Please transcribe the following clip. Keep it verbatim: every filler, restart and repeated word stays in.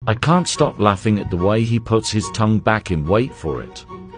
I can't stop laughing at the way he puts his tongue back in. Wait for it.